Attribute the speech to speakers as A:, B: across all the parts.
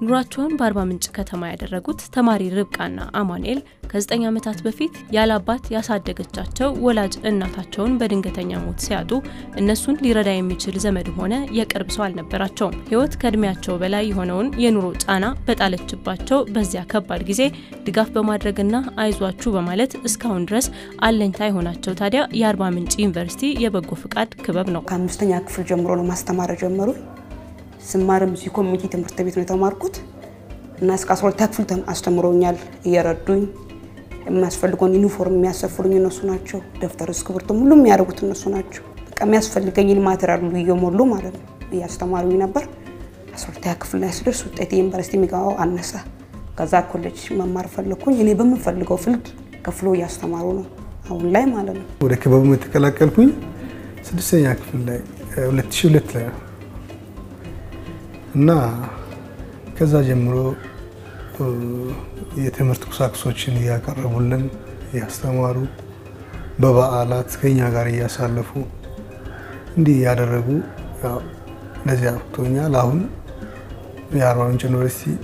A: ኑሯቸውን በአርባ ምንጭ ከተማ ያደረጉት ተማሪ ርብቃና አማኑኤል ከ9 ዓመታት በፊት ያላባት ያሳደገቻቸው ወላጅ እናታቸውን በድንገተኛ ሞት ሲያጡ እነሱን ሊረዳ የሚችል ዘመድ ሆነ የቅርብ ሰው አልነበራቸውም። ህይወት ከእድሜያቸው በላይ የሆነውን የኑሮ ጫና በጣለችባቸው በዚያ ከባድ ጊዜ ድጋፍ በማድረግና አይዟችሁ በማለት እስካሁን ድረስ አለኝታ የሆናቸው ታዲያ የአርባ ምንጭ ዩኒቨርሲቲ የበጎ ፍቃድ ክበብ ነው።
B: ከ5ኛ ክፍል ጀምሮ ነው ማስተማር ጀመሩ። ስማርም ኮሚኒቲ ትምህርት ቤት ነው ተማርኩት እና እስከ 12 ክፍል አስተምሮኛል። እየረዱኝ የሚያስፈልገውን ዩኒፎርም የሚያሰፍሩኝ እነሱ ናቸው። ደፍተር እስክሪብቶ ሁሉም የሚያደርጉት እነሱ ናቸው። በቃ የሚያስፈልገኝን ማቴሪያል ሁሉ እየሞሉ ማለት ነው እያስተማሩኝ ነበር። 12 ክፍል ላይ ስደርስ ውጤቴ ዩኒቨርሲቲ የሚገባው አነሰ። ከዛ ኮሌጅ መማር ፈለኩኝ። እኔ በምፈልገው ፊልድ ከፍሎ እያስተማሩ ነው አሁን ላይ ማለት ነው።
C: ወደ ክበቡ ተቀላቀልኩኝ 6ኛ ክፍል ላይ 2002 ላይ እና ከዛ ጀምሮ የትምህርት ቁሳቁሶችን ያቀርቡልን ያስተማሩ በበዓላት ከኛ ጋር ያሳለፉ እንዲህ ያደረጉ ለዚህ አብቅቶኛል። አሁን የአርባ ምንጭ ዩኒቨርሲቲ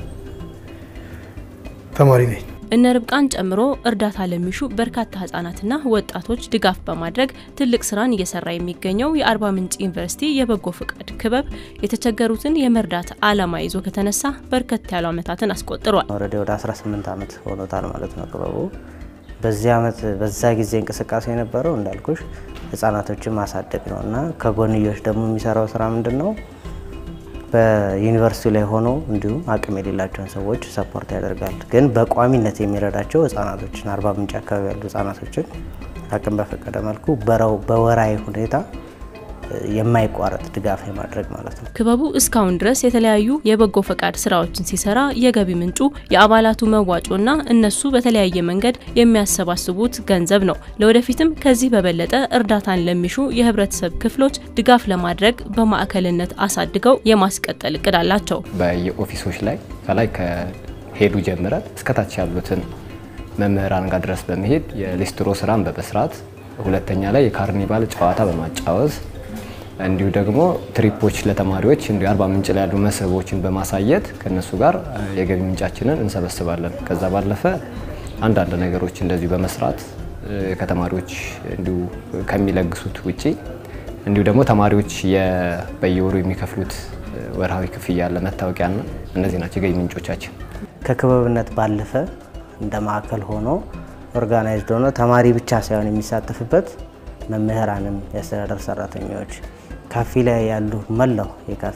C: ተማሪ ነኝ።
A: እነ ርብቃን ጨምሮ እርዳታ ለሚሹ በርካታ ህፃናትና ወጣቶች ድጋፍ በማድረግ ትልቅ ስራን እየሰራ የሚገኘው የአርባ ምንጭ ዩኒቨርሲቲ የበጎ ፍቃድ ክበብ የተቸገሩትን የመርዳት ዓላማ ይዞ ከተነሳ በርከት ያሉ አመታትን አስቆጥሯል።
D: ወደ 18 አመት ሆኖታል ማለት ነው ክበቡ። በዚህ አመት በዛ ጊዜ እንቅስቃሴ የነበረው እንዳልኩሽ ህፃናቶችን ማሳደግ ነውና ከጎንዮሽ ደግሞ የሚሰራው ስራ ምንድነው? በዩኒቨርሲቲ ላይ ሆኖ እንዲሁ አቅም የሌላቸውን ሰዎች ሰፖርት ያደርጋል። ግን በቋሚነት የሚረዳቸው ህፃናቶችን 40 ምንጭ አካባቢ ያሉ ህፃናቶችን አቅም በፈቀደ መልኩ በወራይ ሁኔታ የማይቋረጥ ድጋፍ የማድረግ ማለት ነው።
A: ክበቡ እስካሁን ድረስ የተለያዩ የበጎ ፈቃድ ስራዎችን ሲሰራ የገቢ ምንጩ የአባላቱ መዋጮና እነሱ በተለያየ መንገድ የሚያሰባስቡት ገንዘብ ነው። ለወደፊትም ከዚህ በበለጠ እርዳታን ለሚሹ የህብረተሰብ ክፍሎች ድጋፍ ለማድረግ በማዕከልነት አሳድገው የማስቀጠል እቅድ አላቸው።
E: በየኦፊሶች ላይ ከላይ ከሄዱ ጀምረን እስከታች ያሉትን መምህራን ጋር ድረስ በመሄድ የሊስትሮ ስራን በመስራት ሁለተኛ ላይ የካርኒቫል ጨዋታ በማጫወት እንዲሁ ደግሞ ትሪፖች ለተማሪዎች እንዲሁ አርባ ምንጭ ላይ ያሉ መስህቦችን በማሳየት ከነሱ ጋር የገቢ ምንጫችንን እንሰበስባለን። ከዛ ባለፈ አንዳንድ ነገሮች እንደዚህ በመስራት ከተማሪዎች እንዲሁ ከሚለግሱት ውጪ እንዲሁ ደግሞ ተማሪዎች በየወሩ የሚከፍሉት ወርሃዊ ክፍያ ለመታወቂያና እነዚህ ናቸው የገቢ ምንጮቻችን።
D: ከክበብነት ባለፈ እንደ ማዕከል ሆኖ ኦርጋናይዝድ ሆኖ ተማሪ ብቻ ሳይሆን የሚሳተፍበት መምህራንም የአስተዳደር ሰራተኞች ካፌ ላይ ያሉ መላው የካፌ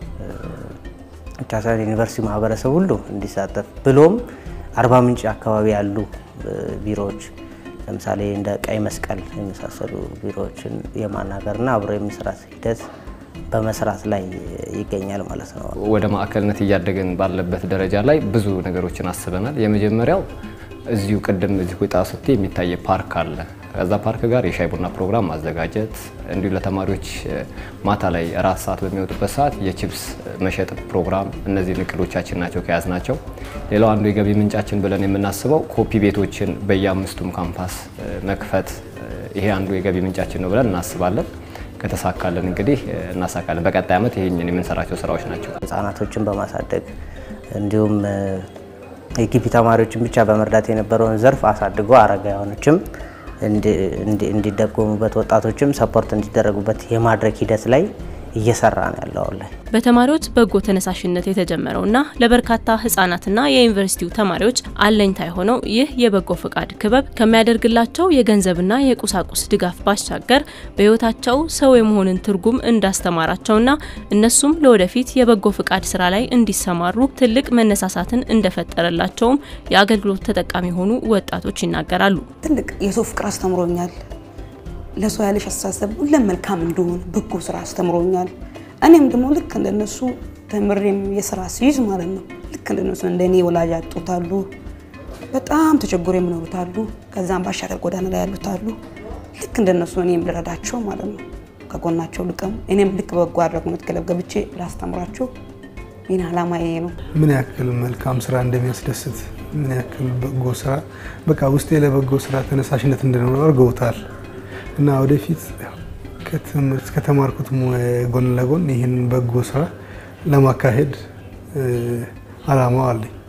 D: ታሳሪ ዩኒቨርሲቲ ማህበረሰብ ሁሉ እንዲሳተፍ ብሎም አርባ ምንጭ አካባቢ ያሉ ቢሮዎች ለምሳሌ እንደ ቀይ መስቀል የሚሳሰሉ ቢሮዎችን የማናገርና አብሮ የሚስራት ሂደት በመስራት ላይ ይገኛል ማለት ነው።
E: ወደ ማዕከልነት እያደገን ባለበት ደረጃ ላይ ብዙ ነገሮችን አስበናል። የመጀመሪያው እዚሁ ቀደም እዚህ ወጣት የሚታይ ፓርክ አለ። ከዛ ፓርክ ጋር የሻይ ቡና ፕሮግራም ማዘጋጀት እንዲሁ ለተማሪዎች ማታ ላይ ራት ሰዓት በሚወጡበት ሰዓት የቺፕስ መሸጥ ፕሮግራም እነዚህ ንቅሎቻችን ናቸው ከያዝናቸው። ሌላው አንዱ የገቢ ምንጫችን ብለን የምናስበው ኮፒ ቤቶችን በየአምስቱም ካምፓስ መክፈት ይሄ አንዱ የገቢ ምንጫችን ነው ብለን እናስባለን። ከተሳካለን እንግዲህ እናሳካለን። በቀጣይ አመት ይሄንን የምንሰራቸው ስራዎች ናቸው።
D: ህፃናቶችን በማሳደግ እንዲሁም የግቢ ተማሪዎችን ብቻ በመርዳት የነበረውን ዘርፍ አሳድጎ አረጋውያኖችም እንዲደጎሙበት ወጣቶችም ሰፖርት እንዲደረጉበት የማድረግ ሂደት ላይ እየሰራ ነው ያለው ላይ
A: በተማሪዎች በጎ ተነሳሽነት የተጀመረውና ለበርካታ ህፃናትና የዩኒቨርሲቲው ተማሪዎች አለኝታ የሆነው ይህ የበጎ ፍቃድ ክበብ ከሚያደርግላቸው የገንዘብና የቁሳቁስ ድጋፍ ባሻገር በህይወታቸው ሰው የመሆንን ትርጉም እንዳስተማራቸውና እነሱም ለወደፊት የበጎ ፍቃድ ስራ ላይ እንዲሰማሩ ትልቅ መነሳሳትን እንደፈጠረላቸውም የአገልግሎት ተጠቃሚ ሆኑ ወጣቶች ይናገራሉ።
B: ትልቅ የሰው ፍቅር አስተምሮኛል። ለሰው ያለሽ አስተሳሰብ ሁሉም መልካም እንደሆነ በጎ ስራ አስተምሮኛል። እኔም ደግሞ ልክ እንደነሱ ተምሬም የሥራ ሲይዝ ማለት ነው ልክ እንደነሱ እንደኔ ወላጅ አጥቶታሉ በጣም ተቸግሮ የሚኖሩታሉ ከዛም ባሻገር ጎዳና ላይ ያሉታሉ ልክ እንደነሱ እኔም ልረዳቸው ማለት ነው ከጎናቸው ልቀም እኔም ልክ በጎ አድራጎት ክለብ ገብቼ ላስተምራቸው ይሄን ዓላማዬ ነው።
C: ምን ያክል መልካም ስራ እንደሚያስደስት ምን ያክል በጎ ስራ በቃ ውስጤ ለበጎ ስራ ተነሳሽነት እንደኖር አድርገውታል እና ወደፊት ከትምህርት ከተማርኩት ጎን ለጎን ይሄን በጎ ስራ ለማካሄድ አላማው አለኝ።